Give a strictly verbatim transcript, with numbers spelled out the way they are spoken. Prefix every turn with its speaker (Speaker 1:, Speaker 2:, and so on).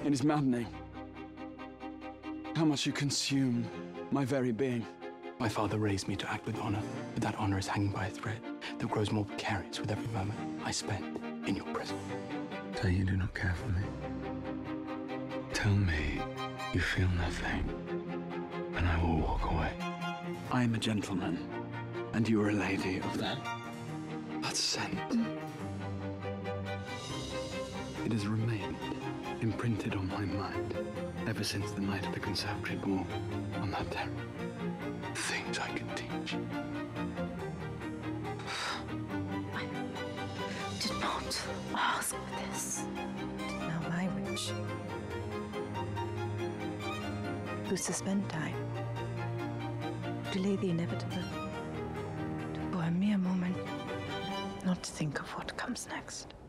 Speaker 1: It is maddening how much you consume my very being. My father raised me to act with honor, but that honor is hanging by a thread that grows more precarious with every moment I spend in your presence.
Speaker 2: Say you do not care for me. Tell me you feel nothing, and I will walk away.
Speaker 1: I am a gentleman, and you are a lady of that, that scent. It has remained imprinted on my mind ever since the night of the conservatory ball on that terrace. Things I can teach.
Speaker 3: I did not ask for this. It is now my wish to suspend time, delay the inevitable, to for a mere moment not think of what comes next.